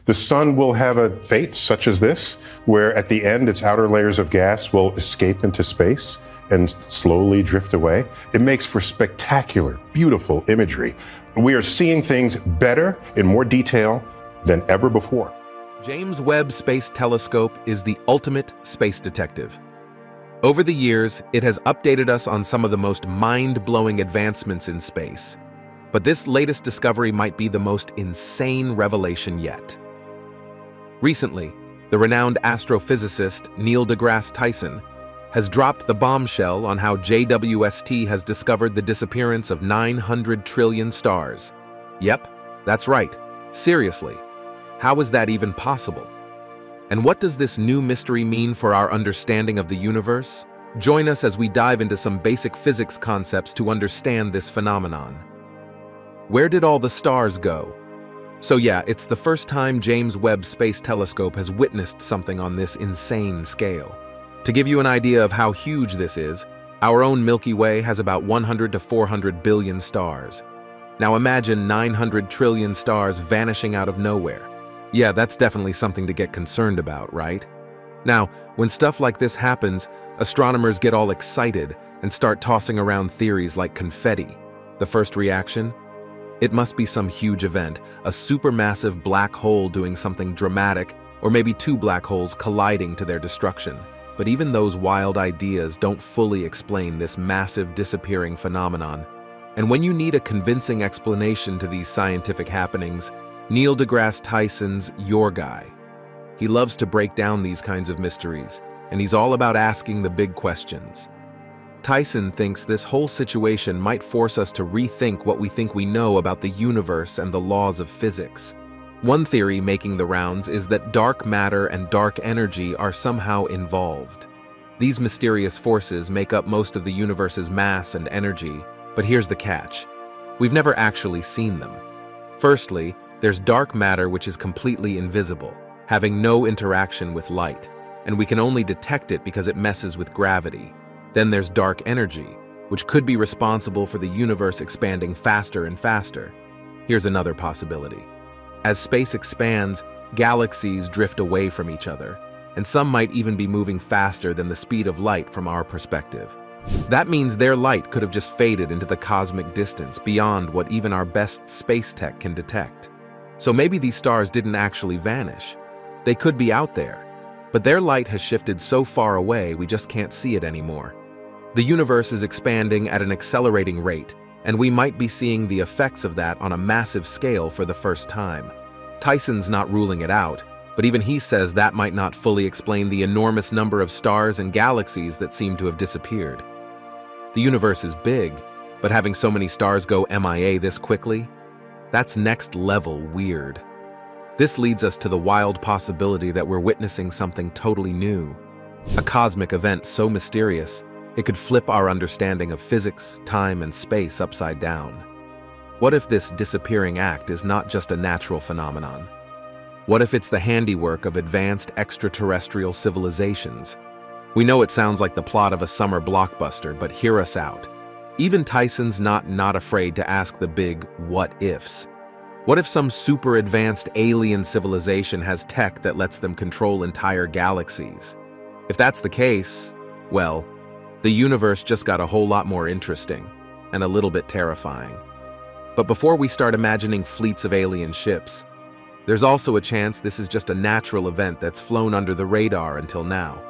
The sun will have a fate such as this, where at the end its outer layers of gas will escape into space and slowly drift away. It makes for spectacular, beautiful imagery. We are seeing things better in more detail than ever before. James Webb Space Telescope is the ultimate space detective. Over the years, it has updated us on some of the most mind-blowing advancements in space. But this latest discovery might be the most insane revelation yet. Recently, the renowned astrophysicist Neil deGrasse Tyson has dropped the bombshell on how JWST has discovered the disappearance of 900 trillion stars. Yep, that's right. Seriously, how is that even possible? And what does this new mystery mean for our understanding of the universe? Join us as we dive into some basic physics concepts to understand this phenomenon. Where did all the stars go? So yeah, it's the first time James Webb Space Telescope has witnessed something on this insane scale. To give you an idea of how huge this is, our own Milky Way has about 100 to 400 billion stars. Now imagine 900 trillion stars vanishing out of nowhere. Yeah, that's definitely something to get concerned about, right? Now, when stuff like this happens, astronomers get all excited and start tossing around theories like confetti. The first reaction? It must be some huge event, a supermassive black hole doing something dramatic, or maybe two black holes colliding to their destruction. But even those wild ideas don't fully explain this massive disappearing phenomenon. And when you need a convincing explanation to these scientific happenings, Neil deGrasse Tyson's your guy. He loves to break down these kinds of mysteries, and he's all about asking the big questions. Tyson thinks this whole situation might force us to rethink what we think we know about the universe and the laws of physics. One theory making the rounds is that dark matter and dark energy are somehow involved. These mysterious forces make up most of the universe's mass and energy, but here's the catch. We've never actually seen them. Firstly, there's dark matter which is completely invisible, having no interaction with light, and we can only detect it because it messes with gravity. Then there's dark energy, which could be responsible for the universe expanding faster and faster. Here's another possibility. As space expands, galaxies drift away from each other, and some might even be moving faster than the speed of light from our perspective. That means their light could have just faded into the cosmic distance beyond what even our best space tech can detect. So maybe these stars didn't actually vanish. They could be out there, but their light has shifted so far away we just can't see it anymore. The universe is expanding at an accelerating rate, and we might be seeing the effects of that on a massive scale for the first time. Tyson's not ruling it out, but even he says that might not fully explain the enormous number of stars and galaxies that seem to have disappeared. The universe is big, but having so many stars go MIA this quickly? That's next level weird. This leads us to the wild possibility that we're witnessing something totally new. A cosmic event so mysterious, it could flip our understanding of physics, time, and space upside down. What if this disappearing act is not just a natural phenomenon? What if it's the handiwork of advanced extraterrestrial civilizations? We know it sounds like the plot of a summer blockbuster, but hear us out. Even Tyson's not afraid to ask the big what-ifs. What if some super advanced alien civilization has tech that lets them control entire galaxies? If that's the case, well, the universe just got a whole lot more interesting and a little bit terrifying. But before we start imagining fleets of alien ships, there's also a chance this is just a natural event that's flown under the radar until now.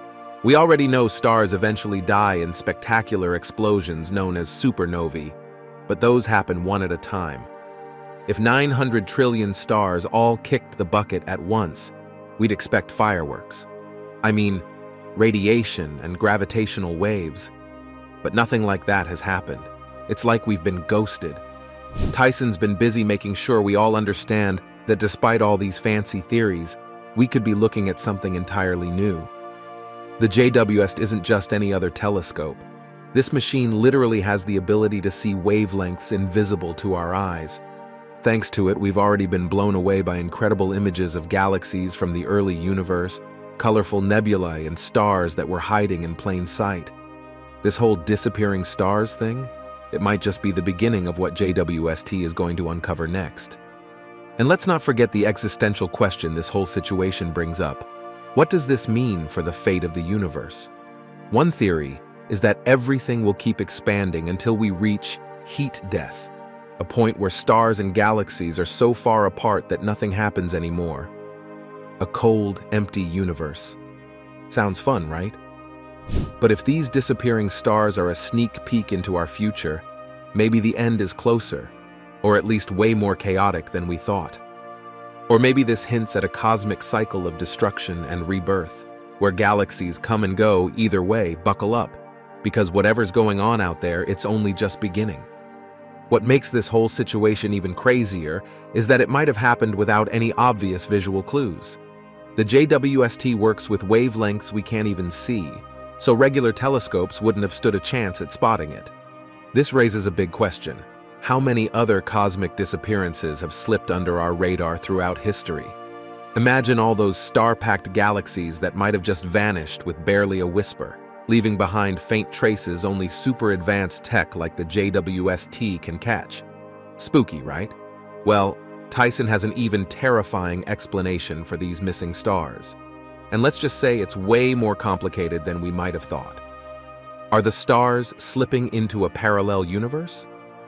We already know stars eventually die in spectacular explosions known as supernovae, but those happen one at a time. If 900 trillion stars all kicked the bucket at once, we'd expect fireworks. I mean, radiation and gravitational waves. But nothing like that has happened. It's like we've been ghosted. Tyson's been busy making sure we all understand that despite all these fancy theories, we could be looking at something entirely new. The JWST isn't just any other telescope. This machine literally has the ability to see wavelengths invisible to our eyes. Thanks to it, we've already been blown away by incredible images of galaxies from the early universe, colorful nebulae, and stars that were hiding in plain sight. This whole disappearing stars thing, it might just be the beginning of what JWST is going to uncover next. And let's not forget the existential question this whole situation brings up. What does this mean for the fate of the universe? One theory is that everything will keep expanding until we reach heat death, a point where stars and galaxies are so far apart that nothing happens anymore. A cold, empty universe. Sounds fun, right? But if these disappearing stars are a sneak peek into our future, maybe the end is closer, or at least way more chaotic than we thought. Or maybe this hints at a cosmic cycle of destruction and rebirth, where galaxies come and go either way. Buckle up, because whatever's going on out there, it's only just beginning. What makes this whole situation even crazier is that it might have happened without any obvious visual clues. The JWST works with wavelengths we can't even see, so regular telescopes wouldn't have stood a chance at spotting it. This raises a big question. How many other cosmic disappearances have slipped under our radar throughout history? Imagine all those star-packed galaxies that might have just vanished with barely a whisper, leaving behind faint traces only super-advanced tech like the JWST can catch. Spooky, right? Well, Tyson has an even terrifying explanation for these missing stars. And let's just say it's way more complicated than we might have thought. Are the stars slipping into a parallel universe?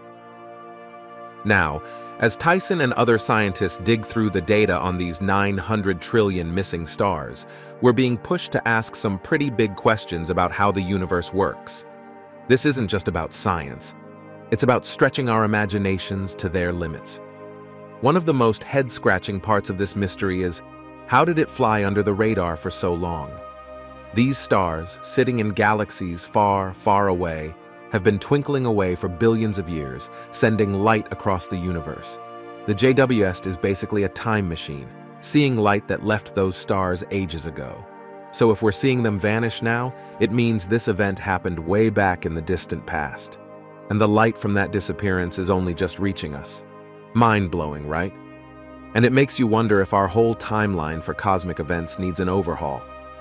Now, as Tyson and other scientists dig through the data on these 900 trillion missing stars, we're being pushed to ask some pretty big questions about how the universe works. This isn't just about science. It's about stretching our imaginations to their limits. One of the most head-scratching parts of this mystery is, how did it fly under the radar for so long? These stars, sitting in galaxies far, far away, have been twinkling away for billions of years, sending light across the universe. The JWST is basically a time machine, seeing light that left those stars ages ago. So if we're seeing them vanish now, it means this event happened way back in the distant past. And the light from that disappearance is only just reaching us. Mind-blowing, right? And it makes you wonder if our whole timeline for cosmic events needs an overhaul.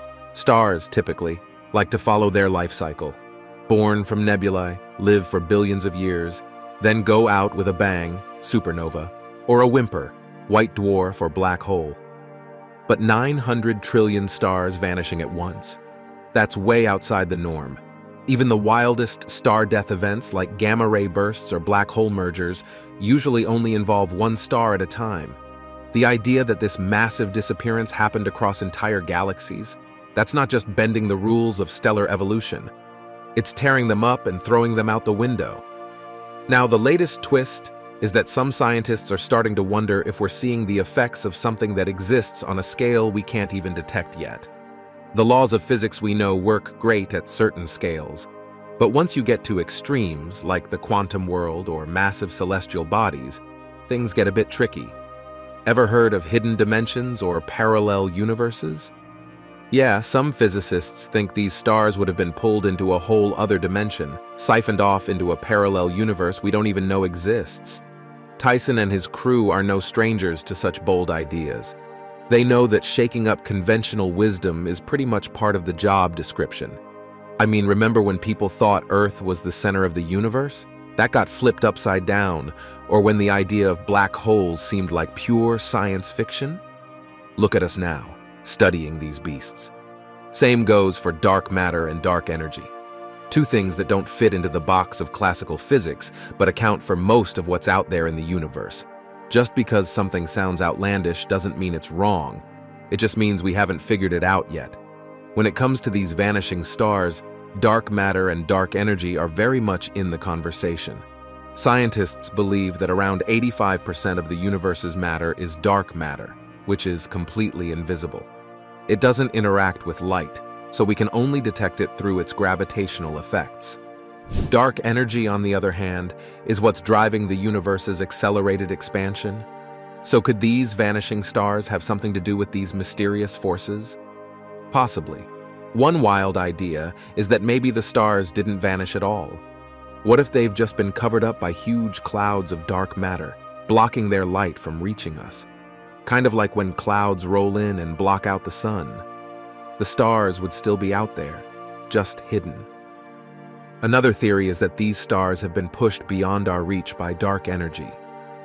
Stars, typically, like to follow their life cycle. Born from nebulae, live for billions of years, then go out with a bang, supernova, or a whimper, white dwarf or black hole. But 900 trillion stars vanishing at once. That's way outside the norm. Even the wildest star death events like gamma-ray bursts or black hole mergers usually only involve one star at a time. The idea that this massive disappearance happened across entire galaxies, that's not just bending the rules of stellar evolution. It's tearing them up and throwing them out the window. Now, the latest twist is that some scientists are starting to wonder if we're seeing the effects of something that exists on a scale we can't even detect yet. The laws of physics we know work great at certain scales, but once you get to extremes, like the quantum world or massive celestial bodies, things get a bit tricky. Ever heard of hidden dimensions or parallel universes? Yeah, some physicists think these stars would have been pulled into a whole other dimension, siphoned off into a parallel universe we don't even know exists. Tyson and his crew are no strangers to such bold ideas. They know that shaking up conventional wisdom is pretty much part of the job description. I mean, remember when people thought Earth was the center of the universe? That got flipped upside down. Or when the idea of black holes seemed like pure science fiction? Look at us now, studying these beasts. Same goes for dark matter and dark energy. Two things that don't fit into the box of classical physics, but account for most of what's out there in the universe. Just because something sounds outlandish doesn't mean it's wrong. It just means we haven't figured it out yet. When it comes to these vanishing stars, dark matter and dark energy are very much in the conversation. Scientists believe that around 85% of the universe's matter is dark matter, which is completely invisible. It doesn't interact with light, so we can only detect it through its gravitational effects. Dark energy, on the other hand, is what's driving the universe's accelerated expansion. So could these vanishing stars have something to do with these mysterious forces? Possibly. One wild idea is that maybe the stars didn't vanish at all. What if they've just been covered up by huge clouds of dark matter, blocking their light from reaching us? Kind of like when clouds roll in and block out the sun. The stars would still be out there, just hidden. Another theory is that these stars have been pushed beyond our reach by dark energy.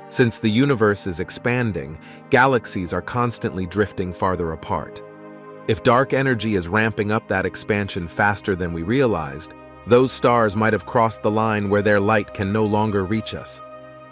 Since the universe is expanding, galaxies are constantly drifting farther apart. If dark energy is ramping up that expansion faster than we realized, those stars might have crossed the line where their light can no longer reach us.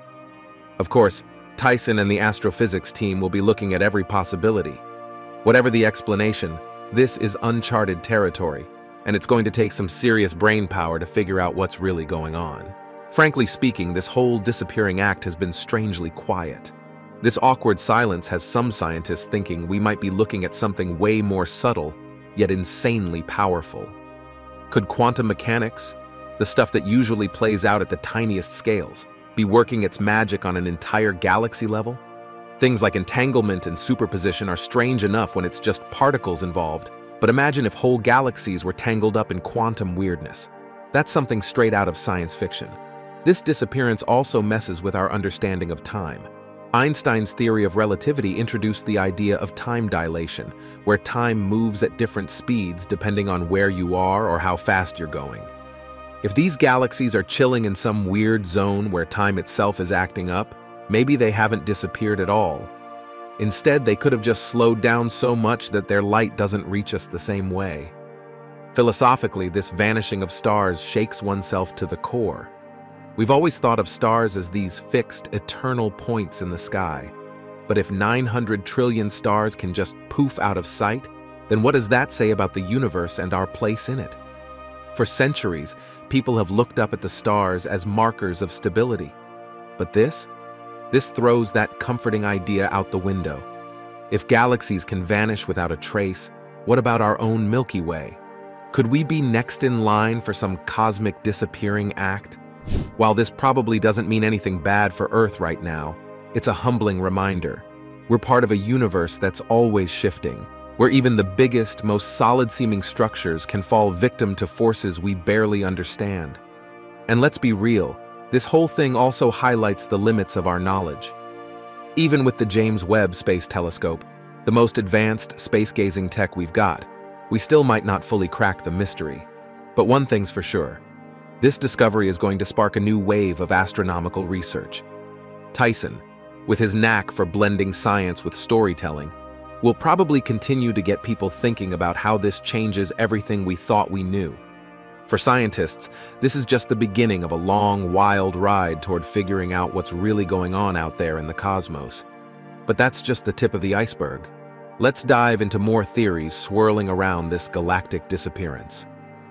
Of course, Tyson and the astrophysics team will be looking at every possibility. Whatever the explanation, this is uncharted territory, and it's going to take some serious brain power to figure out what's really going on. Frankly speaking, this whole disappearing act has been strangely quiet. This awkward silence has some scientists thinking we might be looking at something way more subtle, yet insanely powerful. Could quantum mechanics, the stuff that usually plays out at the tiniest scales, be working its magic on an entire galaxy level? Things like entanglement and superposition are strange enough when it's just particles involved, but imagine if whole galaxies were tangled up in quantum weirdness. That's something straight out of science fiction. This disappearance also messes with our understanding of time. Einstein's theory of relativity introduced the idea of time dilation, where time moves at different speeds depending on where you are or how fast you're going. If these galaxies are chilling in some weird zone where time itself is acting up, maybe they haven't disappeared at all. Instead, they could have just slowed down so much that their light doesn't reach us the same way. Philosophically, this vanishing of stars shakes oneself to the core. We've always thought of stars as these fixed, eternal points in the sky. But if 900 trillion stars can just poof out of sight, then what does that say about the universe and our place in it? For centuries, people have looked up at the stars as markers of stability. But this throws that comforting idea out the window. If galaxies can vanish without a trace, what about our own Milky Way? Could we be next in line for some cosmic disappearing act? While this probably doesn't mean anything bad for Earth right now, it's a humbling reminder. We're part of a universe that's always shifting, where even the biggest, most solid-seeming structures can fall victim to forces we barely understand. And let's be real, this whole thing also highlights the limits of our knowledge. Even with the James Webb Space Telescope, the most advanced space-gazing tech we've got, we still might not fully crack the mystery. But one thing's for sure. This discovery is going to spark a new wave of astronomical research. Tyson, with his knack for blending science with storytelling, will probably continue to get people thinking about how this changes everything we thought we knew. For scientists, this is just the beginning of a long, wild ride toward figuring out what's really going on out there in the cosmos. But that's just the tip of the iceberg. Let's dive into more theories swirling around this galactic disappearance.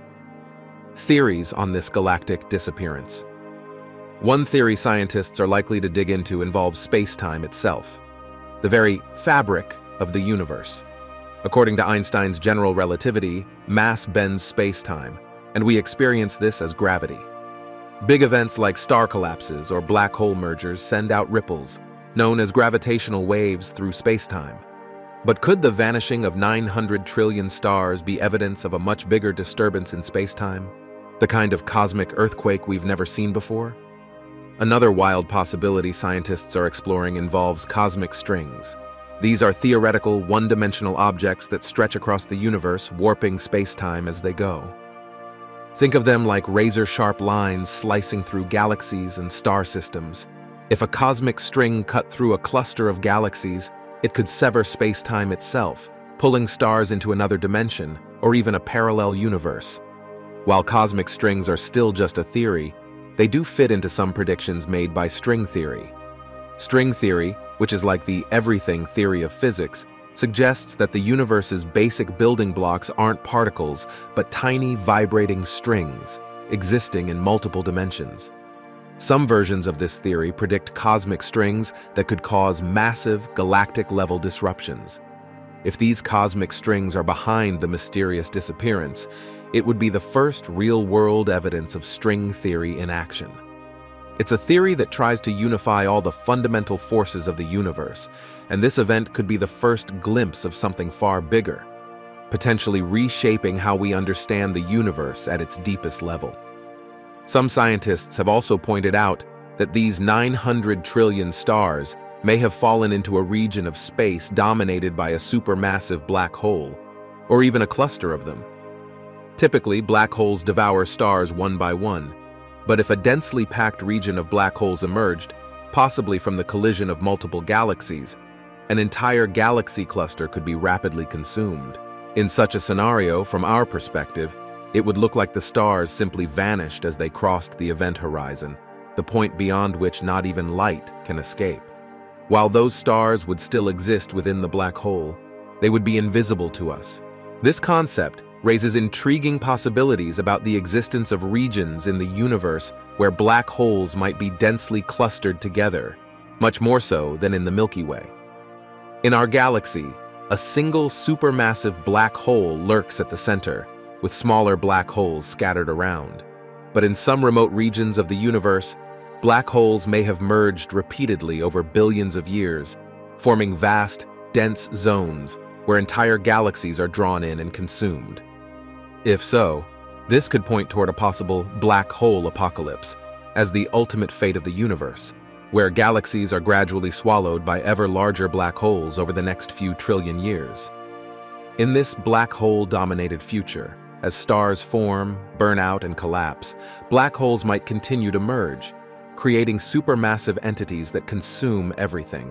Theories on this galactic disappearance. One theory scientists are likely to dig into involves space-time itself, the very fabric of the universe. According to Einstein's general relativity, mass bends space-time, and we experience this as gravity. Big events like star collapses or black hole mergers send out ripples, known as gravitational waves through space-time. But could the vanishing of 900 trillion stars be evidence of a much bigger disturbance in space-time? The kind of cosmic earthquake we've never seen before? Another wild possibility scientists are exploring involves cosmic strings. These are theoretical, one-dimensional objects that stretch across the universe, warping space-time as they go. Think of them like razor-sharp lines slicing through galaxies and star systems. If a cosmic string cut through a cluster of galaxies, it could sever space-time itself, pulling stars into another dimension, or even a parallel universe. While cosmic strings are still just a theory, they do fit into some predictions made by string theory. String theory, which is like the everything theory of physics, suggests that the universe's basic building blocks aren't particles, but tiny vibrating strings, existing in multiple dimensions. Some versions of this theory predict cosmic strings that could cause massive galactic-level disruptions. If these cosmic strings are behind the mysterious disappearance, it would be the first real-world evidence of string theory in action. It's a theory that tries to unify all the fundamental forces of the universe, and this event could be the first glimpse of something far bigger, potentially reshaping how we understand the universe at its deepest level. Some scientists have also pointed out that these 900 trillion stars may have fallen into a region of space dominated by a supermassive black hole, or even a cluster of them. Typically, black holes devour stars one by one, but if a densely packed region of black holes emerged, possibly from the collision of multiple galaxies. An entire galaxy cluster could be rapidly consumed. In such a scenario, from our perspective, it would look like the stars simply vanished as they crossed the event horizon, the point beyond which not even light can escape. While those stars would still exist within the black hole, they would be invisible to us. This concept raises intriguing possibilities about the existence of regions in the universe where black holes might be densely clustered together, much more so than in the Milky Way. In our galaxy, a single supermassive black hole lurks at the center, with smaller black holes scattered around. But in some remote regions of the universe, black holes may have merged repeatedly over billions of years, forming vast, dense zones where entire galaxies are drawn in and consumed. If so, this could point toward a possible black hole apocalypse as the ultimate fate of the universe, where galaxies are gradually swallowed by ever larger black holes over the next few trillion years. In this black hole-dominated future, as stars form, burn out, and collapse, black holes might continue to merge, creating supermassive entities that consume everything.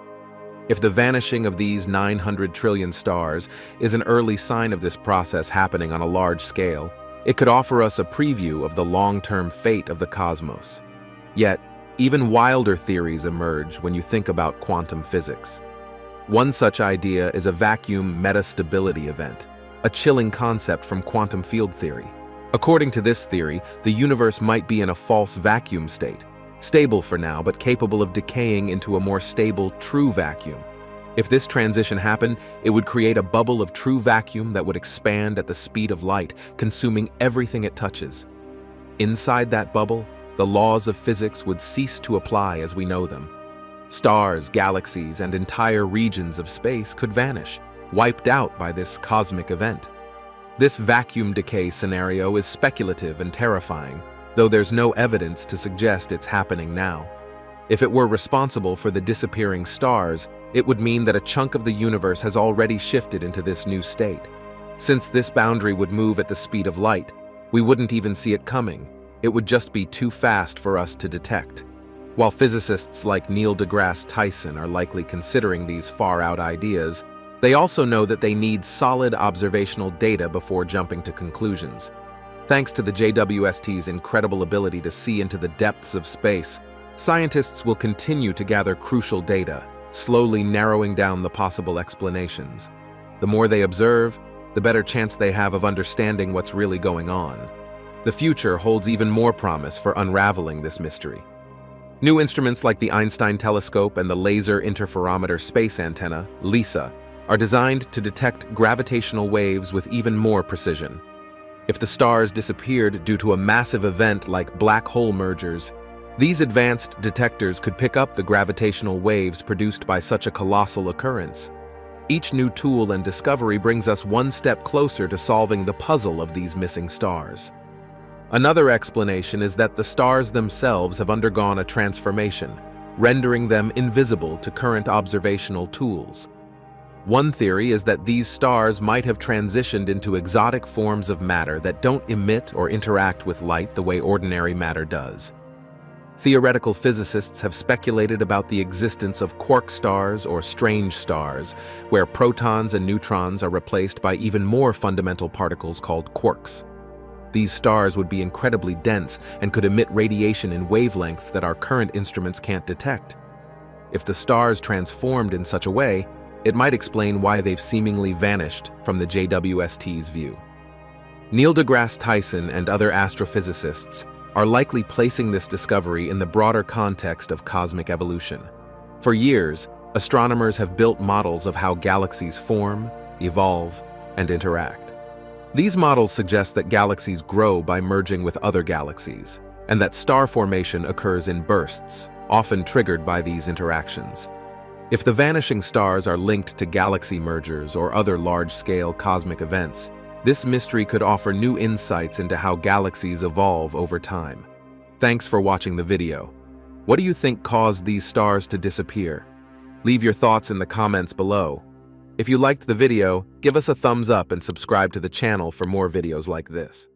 If the vanishing of these 900 trillion stars is an early sign of this process happening on a large scale, it could offer us a preview of the long-term fate of the cosmos. Yet, even wilder theories emerge when you think about quantum physics. One such idea is a vacuum metastability event, a chilling concept from quantum field theory. According to this theory, the universe might be in a false vacuum state, stable for now but capable of decaying into a more stable true vacuum. If this transition happened, it would create a bubble of true vacuum that would expand at the speed of light, consuming everything it touches. Inside that bubble, the laws of physics would cease to apply as we know them. Stars, galaxies, and entire regions of space could vanish, wiped out by this cosmic event. This vacuum decay scenario is speculative and terrifying, though there's no evidence to suggest it's happening now. If it were responsible for the disappearing stars, it would mean that a chunk of the universe has already shifted into this new state. Since this boundary would move at the speed of light, we wouldn't even see it coming. It would just be too fast for us to detect. While physicists like Neil deGrasse Tyson are likely considering these far-out ideas, they also know that they need solid observational data before jumping to conclusions. Thanks to the JWST's incredible ability to see into the depths of space, scientists will continue to gather crucial data, slowly narrowing down the possible explanations. The more they observe, the better chance they have of understanding what's really going on. The future holds even more promise for unraveling this mystery. New instruments like the Einstein telescope and the Laser Interferometer Space Antenna, LISA, are designed to detect gravitational waves with even more precision. If the stars disappeared due to a massive event like black hole mergers, these advanced detectors could pick up the gravitational waves produced by such a colossal occurrence. Each new tool and discovery brings us one step closer to solving the puzzle of these missing stars. Another explanation is that the stars themselves have undergone a transformation, rendering them invisible to current observational tools. One theory is that these stars might have transitioned into exotic forms of matter that don't emit or interact with light the way ordinary matter does. Theoretical physicists have speculated about the existence of quark stars or strange stars, where protons and neutrons are replaced by even more fundamental particles called quarks. These stars would be incredibly dense and could emit radiation in wavelengths that our current instruments can't detect. If the stars transformed in such a way, it might explain why they've seemingly vanished from the JWST's view. Neil deGrasse Tyson and other astrophysicists are likely placing this discovery in the broader context of cosmic evolution. For years, astronomers have built models of how galaxies form, evolve, and interact. These models suggest that galaxies grow by merging with other galaxies, and that star formation occurs in bursts, often triggered by these interactions. If the vanishing stars are linked to galaxy mergers or other large-scale cosmic events, this mystery could offer new insights into how galaxies evolve over time. Thanks for watching the video. What do you think caused these stars to disappear? Leave your thoughts in the comments below. If you liked the video, give us a thumbs up and subscribe to the channel for more videos like this.